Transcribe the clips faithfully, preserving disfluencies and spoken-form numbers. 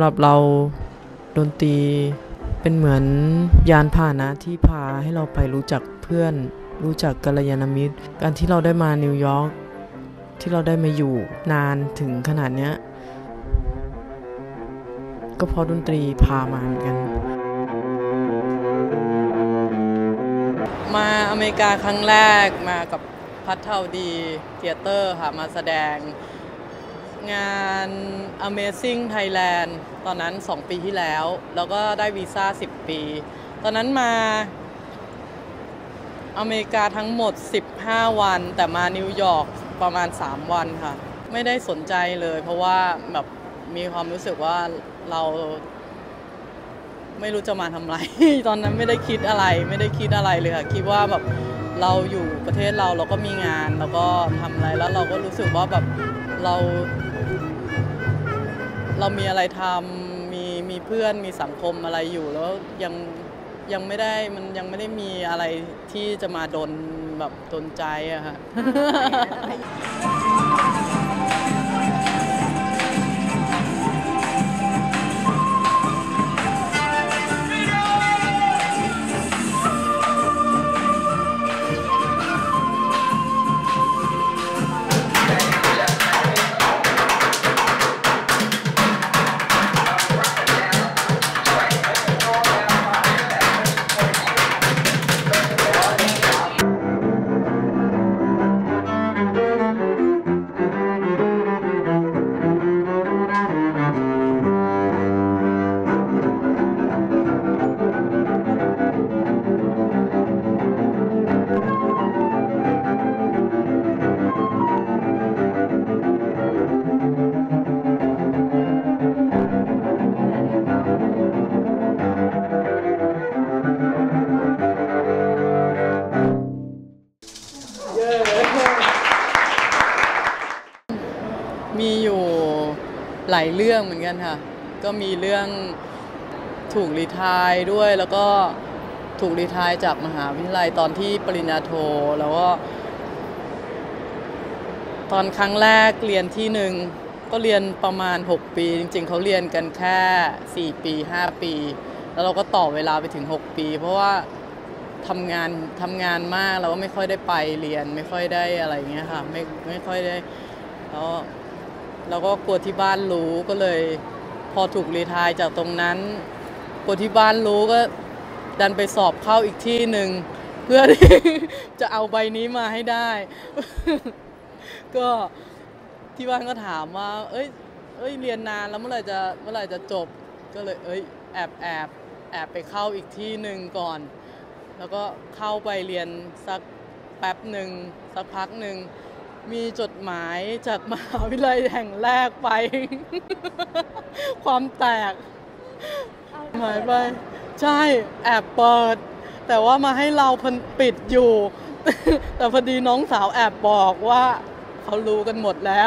หรับเราดนตรีเป็นเหมือนยานพาหนะที่พาให้เราไปรู้จักเพื่อนรู้จักกัลยาณมิตรการที่เราได้มานิวยอร์กที่เราได้มาอยู่นานถึงขนาดเนี้ยก็เพราะดนตรีพามาเหมือนกันมาอเมริกาครั้งแรกมากับพัทเทาดีเธียเตอร์ค่ะมาแสดงงาน Amazing Thailand ตอนนั้นสองปีที่แล้วแล้วก็ได้วีซ่าสิบปีตอนนั้นมาอเมริกาทั้งหมดสิบห้าวันแต่มานิวยอร์กประมาณสามวันค่ะไม่ได้สนใจเลยเพราะว่าแบบมีความรู้สึกว่าเราไม่รู้จะมาทำอะไร ตอนนั้นไม่ได้คิดอะไรไม่ได้คิดอะไรเลยค่ะคิดว่าแบบเราอยู่ประเทศเราเราก็มีงานแล้วก็ทำอะไรแล้วเราก็รู้สึกว่าแบบเราเรามีอะไรทำมีมีเพื่อนมีสังคมอะไรอยู่แล้วยังยังไม่ได้มันยังไม่ได้มีอะไรที่จะมาดนแบบดนใจอะค่ะ มีอยู่หลายเรื่องเหมือนกันค่ะก็มีเรื่องถูกรีไทร์ด้วยแล้วก็ถูกรีไทร์จากมหาวิทยาลัยตอนที่ปริญญาโทแล้วก็ตอนครั้งแรกเรียนที่หนึ่งก็เรียนประมาณหกปีจริงๆเขาเรียนกันแค่สี่ปีห้าปีแล้วเราก็ต่อเวลาไปถึงหกปีเพราะว่าทำงานทำงานมากเราก็ไม่ค่อยได้ไปเรียนไม่ค่อยได้อะไรเงี้ยค่ะไม่ไม่ค่อยได้แล้วเราก็กลัวที่บ้านรู้ก็เลยพอถูกรีไทร์จากตรงนั้นกลัวที่บ้านรู้ก็ดันไปสอบเข้าอีกที่หนึ่งเพื่อที่จะเอาใบนี้มาให้ได้ ก็ที่บ้านก็ถามว่าเอ้ยเอ้ยเรียนนานแล้วเมื่อไหร่จะเมื่อไหร่จะจบก็เลยเอ้ยแอบแอบแอบไปเข้าอีกที่หนึ่งก่อนแล้วก็เข้าไปเรียนสักแป๊บหนึ่งสักพักหนึ่งมีจดหมายจากมหาวิทยาลัยแห่งแรกไป ความแตกหายไปใช่แอบเปิดแต่ว่ามาให้เราปิดอยู่ แต่พอดีน้องสาวแอบบอกว่าเขารู้กันหมดแล้ว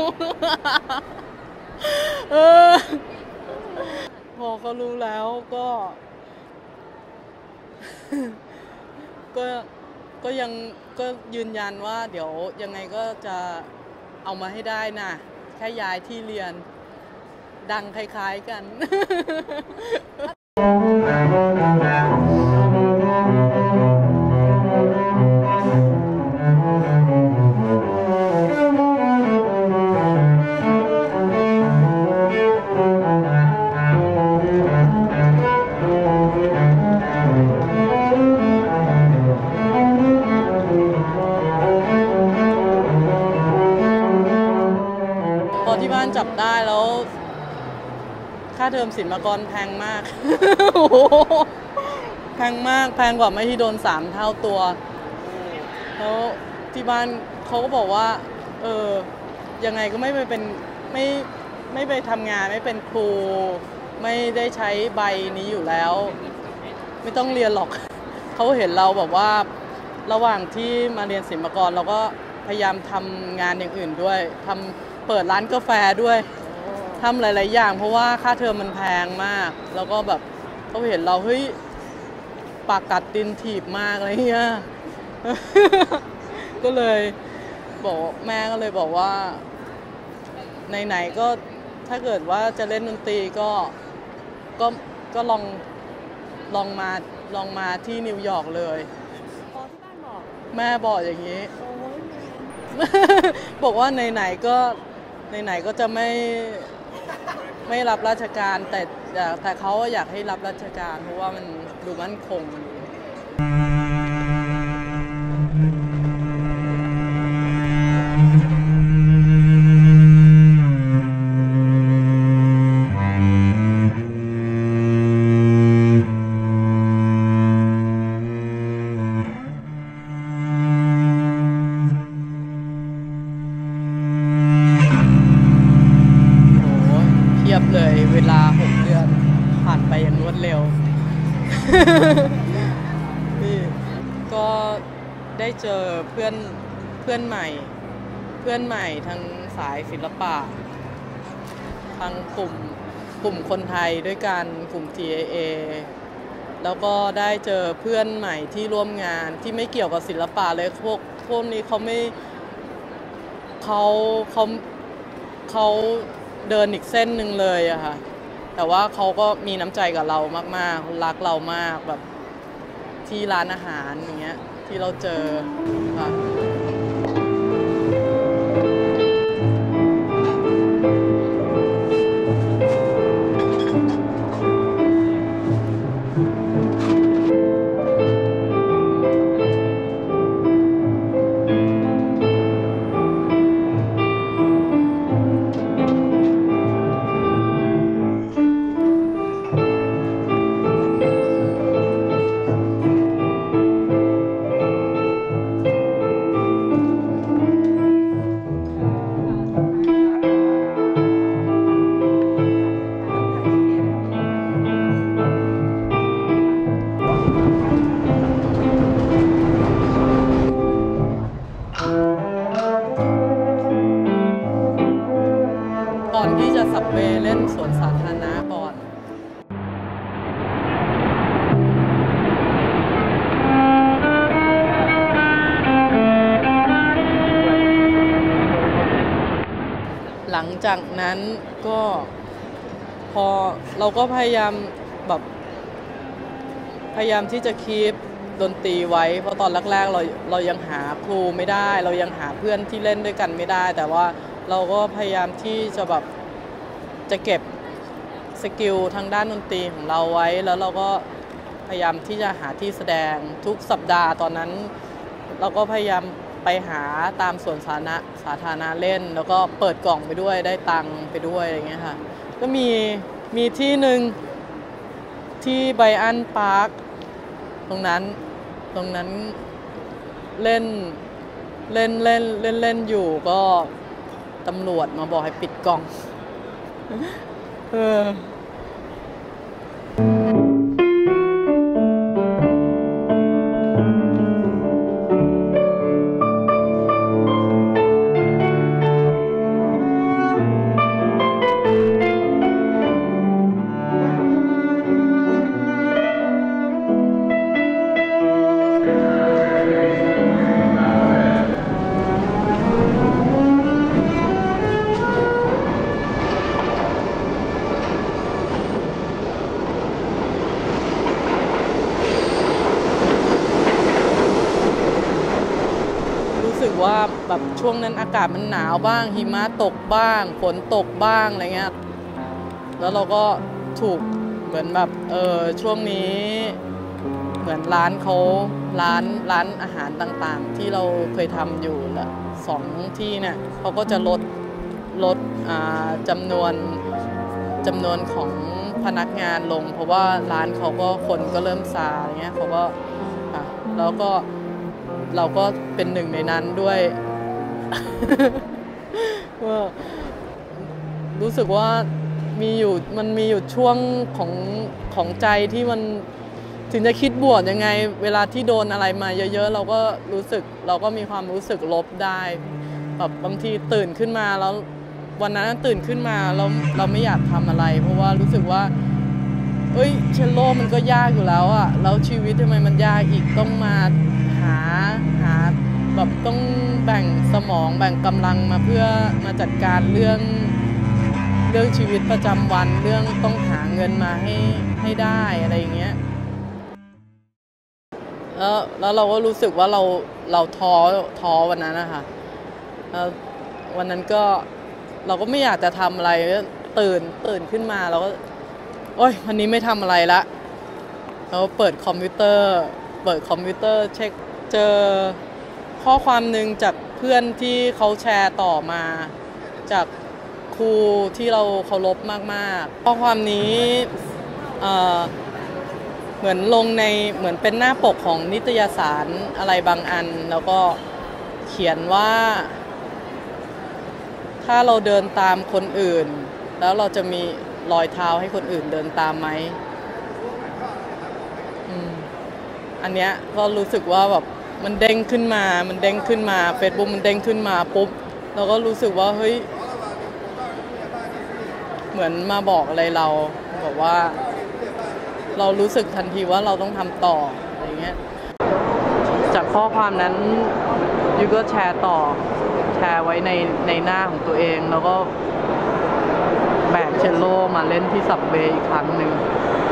เออพอเขารู้แล้วก็ ก็ก็ยังก็ยืนยันว่าเดี๋ยวยังไงก็จะเอามาให้ได้นะแค่ย้ายที่เรียนดังคล้ายๆกัน พอที่บ้านจับได้แล้วค่าเทอมศิลปากรแพงมาก แพงมากแพงกว่าไม่ที่โดนสามเท่าตัวแล้วที่บ้านเขาก็บอกว่าเออยังไงก็ไม่ไปเป็นไม่ไม่ไปทำงานไม่เป็นครูไม่ได้ใช้ใบนี้อยู่แล้วไม่ต้องเรียนหรอก เขาเห็นเราแบบว่าระหว่างที่มาเรียนศิลปากรเราก็พยายามทำงานอย่างอื่นด้วยทำเปิดร้านกาแฟด้วยทำหลายๆอย่างเพราะว่าค่าเทอมมันแพงมากแล้วก็แบบเขาเห็นเราเฮ้ยปากกัดดินถีบมากอะไรเงี้ย ก็เลยบอกแม่ก็เลยบอกว่าไหนๆก็ถ้าเกิดว่าจะเล่นดนตรีก็ก็ก็ลองลองมาลองมาที่นิวยอร์กเลยอ๋อที่บ้านบอกแม่บอกอย่างนี้โอ้ยบอกว่าไหนๆก็ไหนๆก็จะไม่ไม่รับราชการแต่แต่เขาอยากให้รับราชการเพราะว่ามันดูมั่นคงเลยเวลาหกเดือนผ่านไปอย่างรวดเร็ว ก็ได้เจอเพื่อนเพื่อนใหม่เพื่อนใหม่ทางสายศิลปะทางกลุ่มกลุ่มคนไทยด้วยกันกลุ่ม ที เอ เอ แล้วก็ได้เจอเพื่อนใหม่ที่ร่วมงานที่ไม่เกี่ยวกับศิลปะเลยพวกพวกนี้เขาไม่เขาเขาเขาเดินอีกเส้นหนึ่งเลยอะค่ะแต่ว่าเขาก็มีน้ำใจกับเรามากๆรักเรามากแบบที่ร้านอาหารอย่างเงี้ยที่เราเจอค่ะก่อนที่จะสับเวเล่นสวนสาธารณะก่อนหลังจากนั้นก็พอเราก็พยายามแบบพยายามที่จะคีปดนตรีไว้เพราะตอนแรกๆเราเรายังหาครูไม่ได้เรายังหาเพื่อนที่เล่นด้วยกันไม่ได้แต่ว่าเราก็พยายามที่จะแบบจะเก็บสกิลทางด้านดนตรีของเราไว้แล้วเราก็พยายามที่จะหาที่แสดงทุกสัปดาห์ตอนนั้นเราก็พยายามไปหาตามสวนสาธารณะสาธารณะเล่นแล้วก็เปิดกล่องไปด้วยได้ตังค์ไปด้วยอะไรเงี้ยค่ะก็มีมีที่หนึ่งที่ไบอันพาร์คตรงนั้นตรงนั้นเล่นเล่นเล่นเล่นเล่นอยู่ก็ตำรวจมาบอกให้ปิดกล่องเออรู้สึกว่าแบบช่วงนั้นอากาศมันหนาวบ้างหิมะตกบ้างฝนตกบ้างอะไรเงี้ยแล้วเราก็ถูกเหมือนแบบเออช่วงนี้เหมือนร้านเขาร้านร้านอาหารต่างๆที่เราเคยทำอยู่ละสองที่เนี่ยเขาก็จะลดลดจำนวนจำนวนของพนักงานลงเพราะว่าร้านเขาก็คนก็เริ่มซาอะไรเงี้ยเขาก็แล้วก็เราก็เป็นหนึ่งในนั้นด้วยว่ารู้สึกว่ามีอยู่มันมีอยู่ช่วงของของใจที่มันถึงจะคิดบวกยังไงเวลาที่โดนอะไรมาเยอะๆเราก็รู้สึกเราก็มีความรู้สึกลบได้แบบบางทีตื่นขึ้นมาแล้ววันนั้นตื่นขึ้นมาเราเราไม่อยากทำอะไรเพราะว่ารู้สึกว่าเอ้ยเชลโลมันก็ยากอยู่แล้วอะแล้วชีวิตทำไมมันยากอีกต้องมาหาหาแบบต้องแบ่งสมองแบ่งกำลังมาเพื่อมาจัดการเรื่องเรื่องชีวิตประจำวันเรื่องต้องหาเงินมาให้ให้ได้อะไรอย่างเงี้ยแล้วแล้วเราก็รู้สึกว่าเราเราท้อท้อวันนั้นนะคะแล้ววันนั้นก็เราก็ไม่อยากจะทำอะไรตื่นตื่นขึ้นมาเราก็โอ๊ยวันนี้ไม่ทำอะไรละเราเปิดคอมพิวเตอร์เปิดคอมพิวเตอร์เช็คเจอข้อความหนึ่งจากเพื่อนที่เขาแชร์ต่อมาจากครูที่เราเคารพมากๆข้อความนี้เอ่อเหมือนลงในเหมือนเป็นหน้าปกของนิตยสารอะไรบางอันแล้วก็เขียนว่าถ้าเราเดินตามคนอื่นแล้วเราจะมีรอยเท้าให้คนอื่นเดินตามไหมอืมอันเนี้ยก็รู้สึกว่าแบบมันเด้งขึ้นมามันเด้งขึ้นมา Facebook มันเด้งขึ้นมาปุ๊บเราก็รู้สึกว่าเฮ้ยเหมือนมาบอกอะไรเราบอกว่าเรารู้สึกทันทีว่าเราต้องทำต่ออะไรเงี้ยจากข้อความนั้นยูก็แชร์ต่อแชร์ไว้ในในหน้าของตัวเองแล้วก็แบกเชลโลมาเล่นที่สับเบย์อีกครั้งหนึ่ง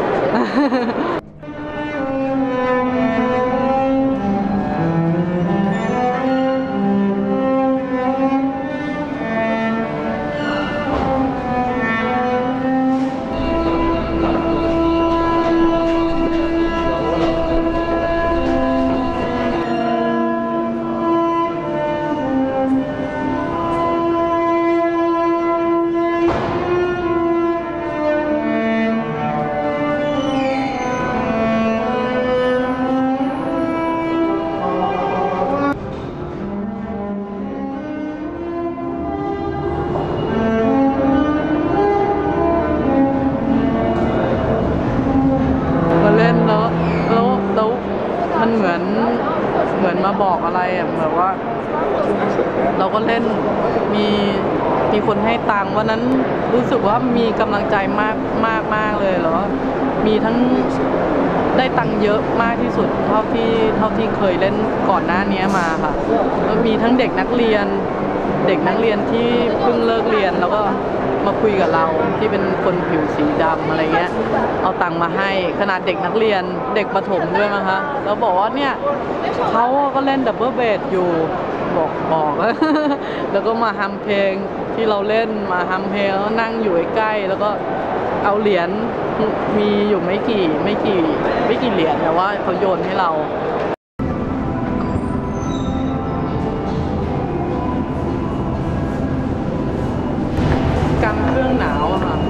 มาเล่นแล้วแล้วแล้วมันเหมือนเหมือนมาบอกอะไรอ่ะแบบว่าเราก็เล่นมีมีคนให้ตังค์วันนั้นรู้สึกว่ามีกำลังใจมากมากมากเลยแล้วมีทั้งได้ตังค์เยอะมากที่สุดเท่าที่เท่าที่เคยเล่นก่อนหน้านี้มาค่ะแล้วมีทั้งเด็กนักเรียนเด็กนักเรียนที่เพิ่งเลิกเรียนแล้วก็มาคุยกับเราที่เป็นคนผิวสีดำอะไรเงี้ยเอาตังค์มาให้ขนาดเด็กนักเรียนเด็กประถมด้วยมั้งคะแล้วบอกว่าเนี่ยเขาก็เล่นดับเบิลเบสอยู่บอกบอก แล้วก็มาฮัมเพลงที่เราเล่นมาฮัมเพลงแล้วนั่งอยู่ใกล้แล้วก็เอาเหรียญมีอยู่ไม่กี่ไม่กี่ไม่กี่เหรียญแต่ว่าเขาโยนให้เรากันเครื่องหนาวอะค่ะ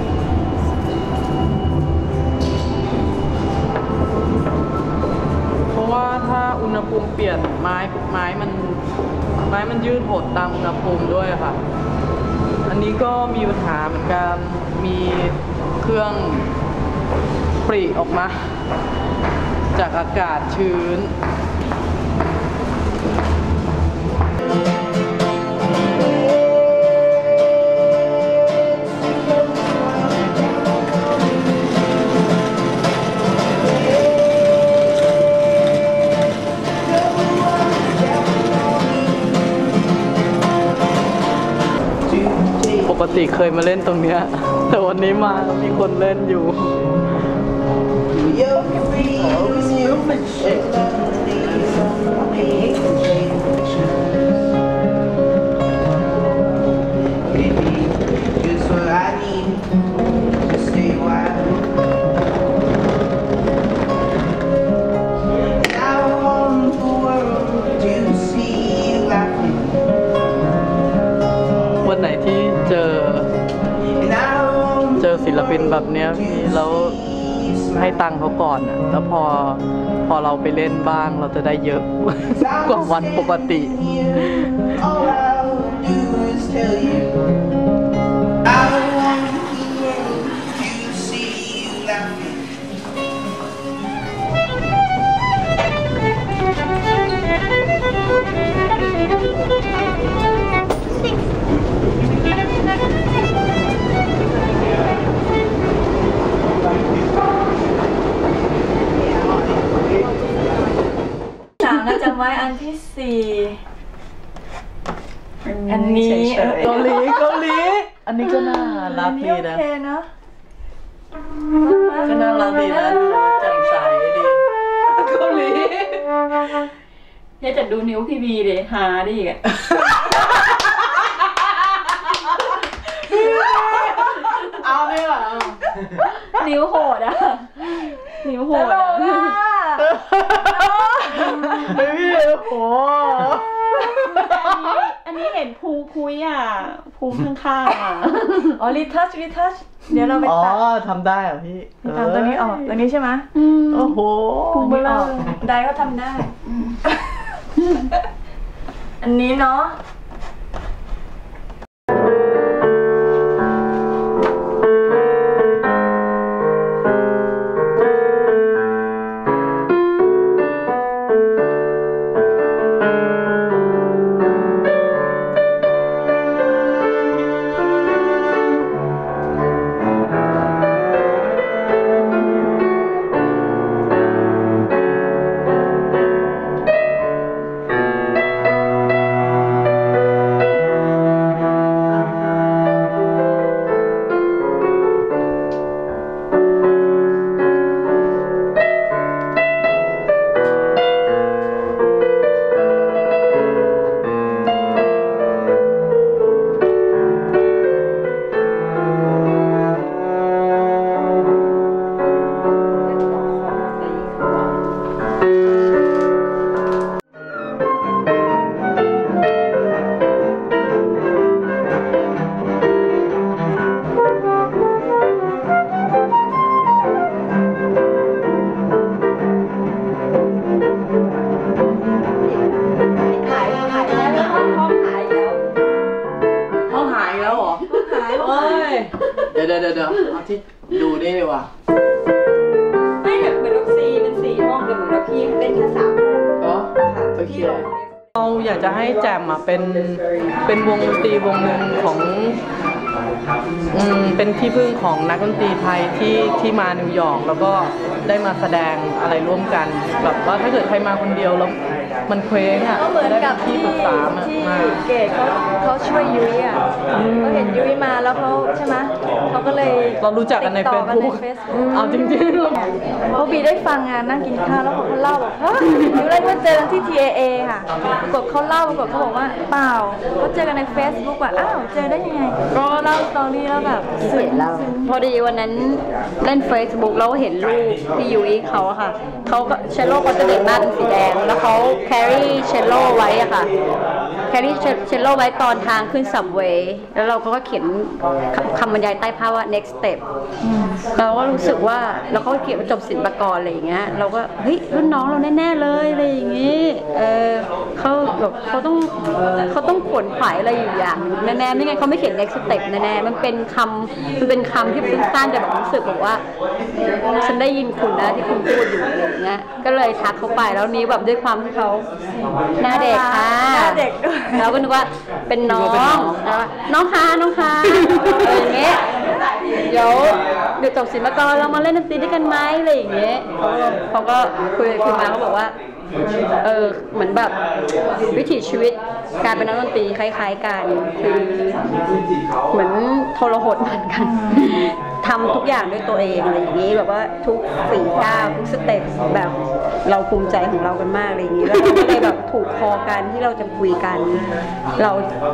เพราะว่าถ้าอุณหภูมิเปลี่ยนไม้ไม้มันไม้มันยืดหดตามอุณหภูมิด้วยค่ะอันนี้ก็มีปัญหาเหมือนกันมีเครื่องปริออกมาจากอากาศชื้นปกติเคยมาเล่นตรงเนี้ยแต่วันนี้มามีคนเล่นอยู่วันไหนที่เจอเจอศิลปินแบบเนี้ยพี่แล้วให้ตังค์เขาก่อนอะแล้วพอพอเราไปเล่นบ้างเราจะได้เยอะ กว่าวันปกติสามน่าจะไว้อันที่สี่อันนี้เกาหลีเกาหลีอันนี้ก็น่ารักดีนะโอเคเนาะก็น่ารักดีนะดูแจ่มใสดีเกาหลีเนี่ยจะดูนิ้วพี่บีดิหาดิอ่ะเอาเลยเหรอนิ้วโหดอ่ะนิ้วโหดอ่ะเฮ้ยพี่โอ้อันนี้เห็นภูคุยอ่ะภูข้างๆอ่ะอ๋อรีทัชรีทัชเดี๋ยวเราไปตัดอ๋อทำได้เหรอพี่ทำตัวนี้ออกตัวนี้ใช่ไหมโอ้โหภูไม่ออกได้ก็ทำได้อันนี้เนาะเดี๋ยวเดี๋ยวเดี๋ยวเอาที่ดูนี่ดีกว่าไม่แบบเหมือนลูกซีเป็นสี่ห้องแต่เหมือนเราพี่เล่นแค่สามห้องโอเคเราอยากจะให้แจมอ่ะเป็นเป็นวงดนตรีวงหนึ่งของอืมเป็นที่พึ่งของนักดนตรีไทยที่ที่มานิวยอร์กแล้วก็ได้มาแสดงอะไรร่วมกันแบบว่าถ้าเกิดใครมาคนเดียวแล้วมันเคว้งอ่ะก็เหมือนกับที่ที่เกดเขาเขาช่วยยุ้ยอ่ะเขาเห็นยุ้ยมาแล้วเขาใช่ไหมเขาก็เลยเรารู้จักกันในเฟซบุ๊กเอาจริงๆเขาบีได้ฟังงานนั่งกินข้าวแล้วเขาเล่าบอกว่ายุ้ยเล่นมาเจอกันที่ ที เอ เอ ค่ะปรากฏเขาเล่าปรากฏเขาบอกว่าเปล่าเขาเจอกันในเฟซบุ๊กว่าอ้าวเจอได้ยังไงก็เล่าสตอรี่แล้วแบบซึ้งพอดีวันนั้นเล่นเฟซบุ๊กแล้วเห็นรูปที่ยุ้ยเขาอะค่ะเขาก็เชลโล่เขาจะเด่นมากเป็นสีแดงแล้วเขาแครี่เชลโล่ไว้อะค่ะแครี่เชลโล่ไว้ตอนทางขึ้นซับเวย์แล้วเราก็เขียนคำบรรยายใต้ภาพว่า next step เราก็รู้สึกว่าแล้วเขาเขียนว่าจบศิลปากรอะไรอย่างเงี้ยเราก็เฮ้ยรุ่นน้องเราแน่ๆเลยอะไรอย่างงี้เออเขาแบบเขาต้องเขาต้องขวนขวายอะไรอยู่อย่างแน่ๆไม่งั้นเขาไม่เขียน next step แน่ๆมันเป็นคำมันเป็นคำที่สั้นๆแต่แบบรู้สึกแบบว่าฉันได้ยินคุณนะที่คุณพูดอยู่อะไรอย่างเงี้ยก็เลยทักเขาไปแล้วนี้แบบด้วยความที่เขาหน้าเด็กค่ะหน้าเด็กด้วยเราก็นึกว่าเป็นน้องน้องคะน้องคะอะไรอย่างเงี้ยเดี๋ยวเดี๋ยวจบศิลปากรเรามาเล่นดนตรีด้วยกันไหมอะไรอย่างเงี้ยเขาเขาก็คุยคุยมาเขาบอกว่าเออเหมือนแบบวิถีชีวิตการเป็นนักดนตรีคล้ายๆกันคือเหมือนทรหดเหมือนกันทำทุกอย่างด้วยตัวเองอะไรอย่างนี้แบบว่าทุกฝีก้าวทุกสเต็ปแบบเราภูมิใจของเรากันมากอะไรอย่างนี้แล้วก็เลยแบบถูกคอกันที่เราจะคุยกันเรา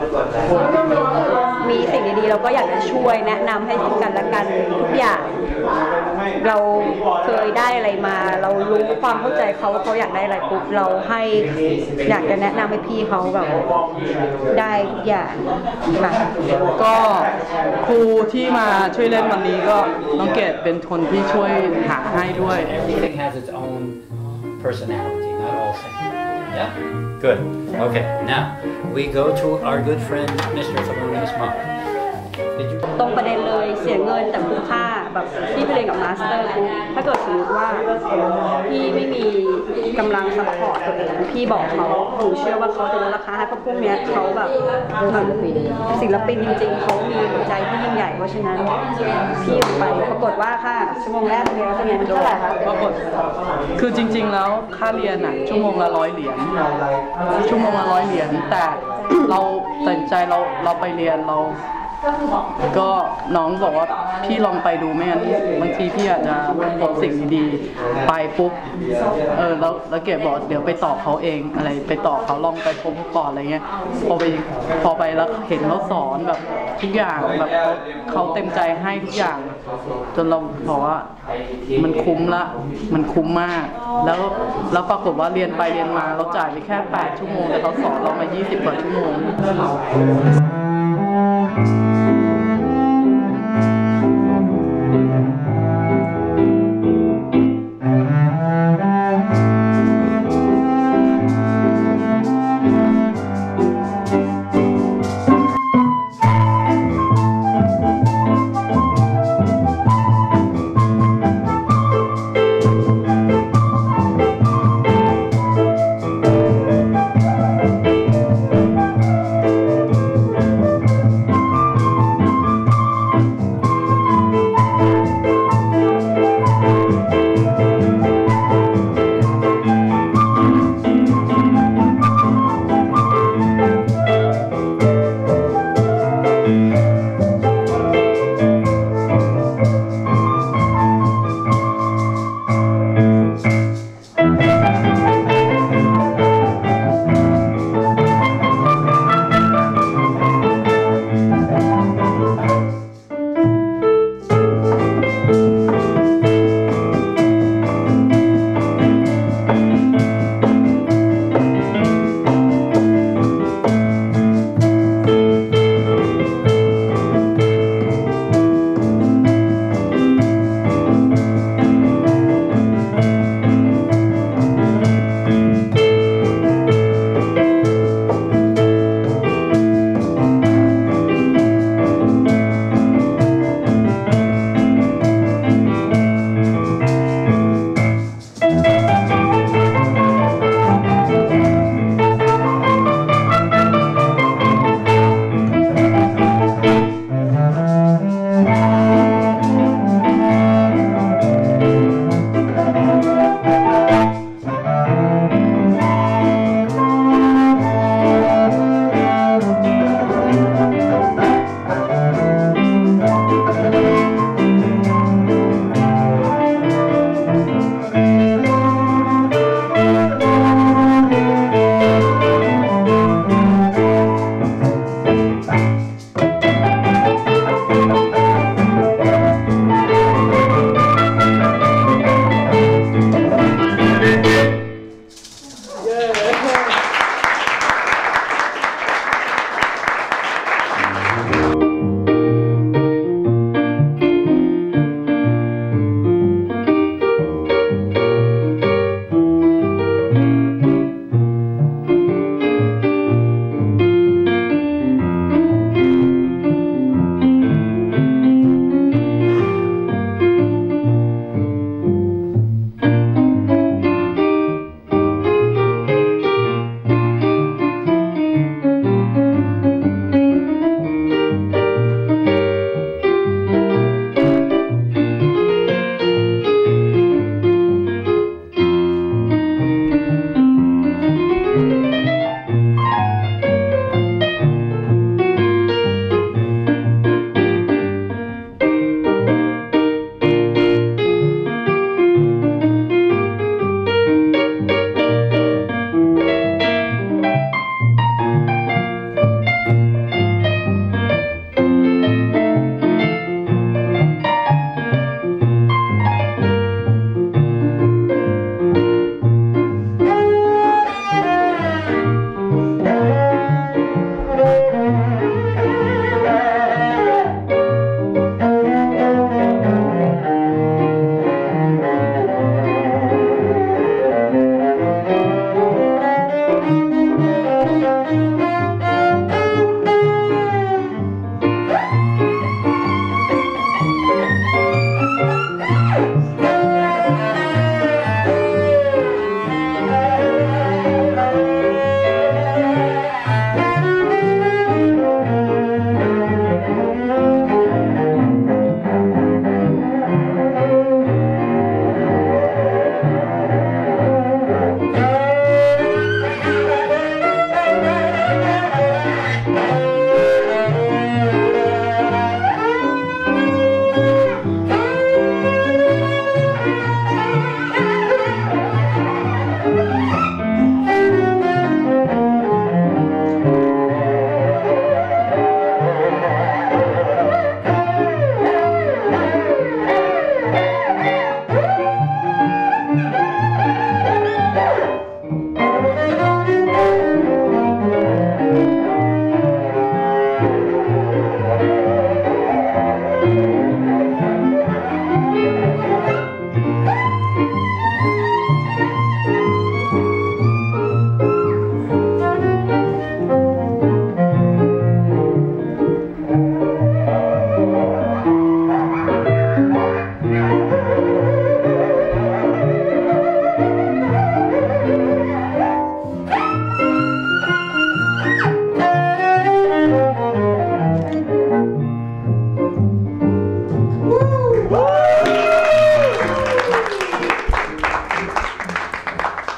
มีสิ่งดีๆเราก็อยากจะช่วยแนะนำให้ซึ่งกันและกันทุกอย่างเราเคยได้อะไรมาเรารู้ความเข้าใจเขาว่าเขาอยากได้อะไรปุ๊บเราให้อยากจะแนะนำให้พี่เขาแบบได้ทุกอย่างแบบก็ครูที่มาช่วยเล่นวันนี้ก็น้องเกดเป็นคนที่ช่วยหาให้ด้วย Everything has its own personality, not all same. Yeah? Good. Okay, now we go to our good friend, Mister Thelonious Monk. ตรงประเด็นเลยเสียเงินแต่คุ้มค่าแบบที่ไปเรียนกับมาสเตอร์ปุ๊บถ้าเกิดสมมติว่าพี่ไม่มีกำลังซัพพอร์ตตัวเองพี่บอกเขาหนูเชื่อว่าเขาจะลดราคาให้เพราะพวกเนี้ยเขาแบบศิลปินจริงๆเขามีหัวใจที่ยิ่งใหญ่เพราะฉะนั้นพี่ไปปรากฏว่าค่ะชั่วโมงแรกเรียนแล้วเป็นไงเท่าไหร่คะปรากฏคือจริงๆแล้วค่าเรียนอ่ะชั่วโมงละร้อยเหรียญชั่วโมงละร้อยเหรียญแต่เราตัดใจเราเราไปเรียนเราก็น้องบอกว่าพี่ลองไปดูไม่งั้นบางทีพี่อาจจะพบสิ่งดีๆไปปุ๊บเออแล้วแล้วเกดบอกเดี๋ยวไปตอบเขาเองอะไรไปตอบเขาลองไปพบเขาก่อนอะไรเงี้ยพอไปพอไปแล้วเห็นเขาสอนแบบทุกอย่างแบบเขาเขาเต็มใจให้ทุกอย่างจนเราบอกว่ามันคุ้มละมันคุ้มมากแล้วแล้วปรากฏว่าเรียนไปเรียนมาเราจ่ายไปแค่แปดชั่วโมงแต่เขาสอนเรามายี่สิบกว่าชั่วโมง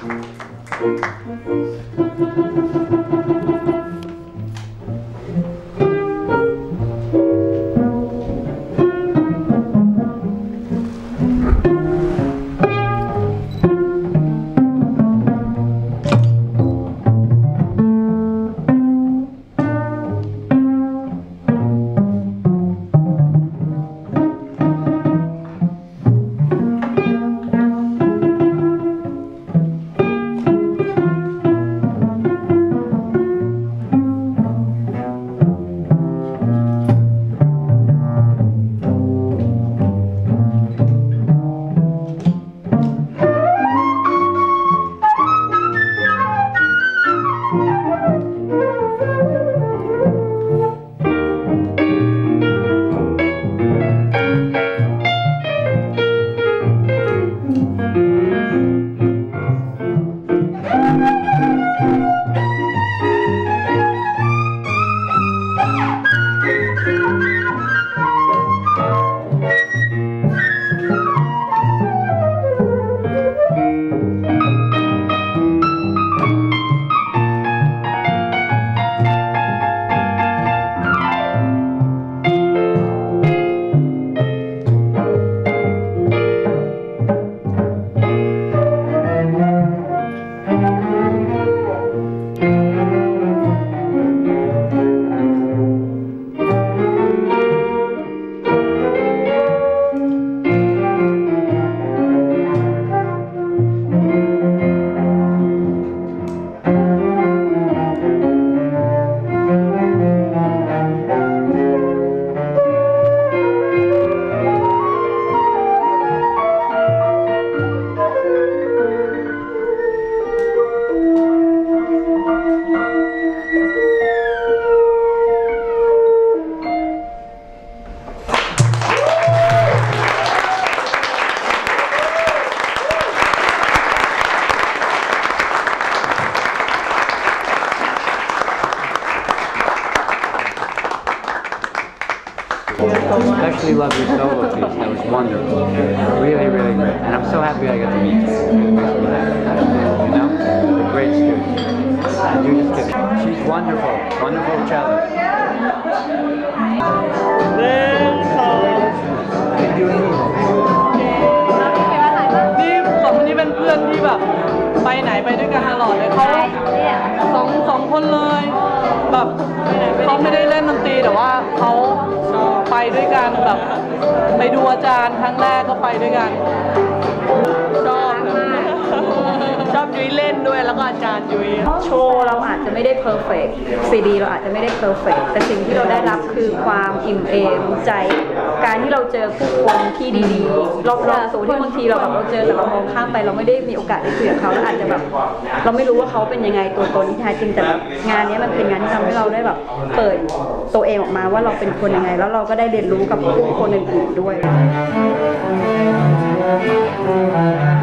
Especially love your solo piece. That was wonderful. Really, really great. And I'm so happy I got to meet you. You know, a great student. And you just get, she's wonderful. Wonderful cello. นี่สองคนนี้เป็นเพื่อนที่แบบไปไหนไปด้วยกันตลอดเลยเขาสองสองคนเลยแบบเขาไม่ได้เล่นดนตรีแต่ว่าเขาไปด้วยกันแบบไปดูอาจารย์ครั้งแรกก็ไปด้วยกันชอบชอบยุ้ยเล่นด้วยแล้วก็อาจารย์ยุ้ยโชว์เราอาจจะไม่ได้เพอร์เฟกต์ซีดีเราอาจจะไม่ได้เพอร์เฟกต์แต่สิ่งที่เราได้รับคือความอิ่มเอมใจการที่เราเจอผู้คนที่ดีๆรอบๆตัวที่บางทีเราแบบเราเจอแต่เรามองข้ามไปเราไม่ได้มีโอกาสได้คุยกับเขาแล้วอาจจะแบบเราไม่รู้ว่าเขาเป็นยังไงตัวตนที่แท้จริงแต่แบบงานนี้มันเป็นงานที่ทำให้เราได้แบบเปิดตัวเองออกมาว่าเราเป็นคนยังไงแล้วเราก็ได้เรียนรู้กับผู้คนอื่นๆด้วย